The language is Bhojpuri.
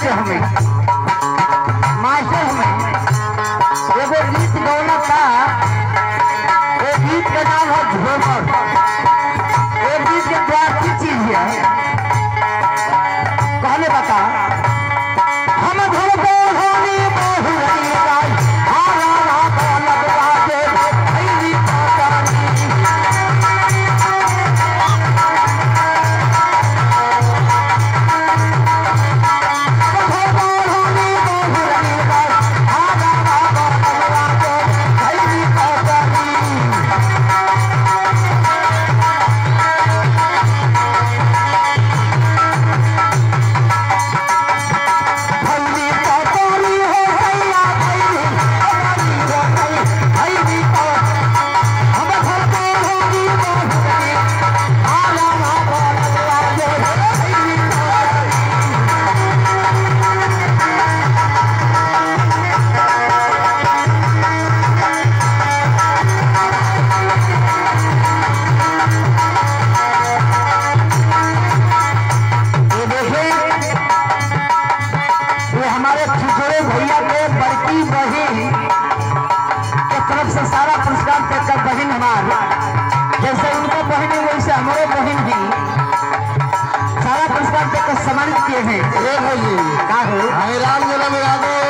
से हमें मास्टर हमें एगो गीत गौना था। वो गीत का नाम है झूमर। वो गीत के द्वारा की चीज है कहने बता हम घर को होनी बहुरी गाय हारा ना लगवा दे ऐली पातानी सारा पुरस्कार देकर बहन हमारा जैसे उनको बहन है वैसे हमारे बहन है सारा पुरस्कार देकर सम्मानित किए हैं। राम जन्म यादव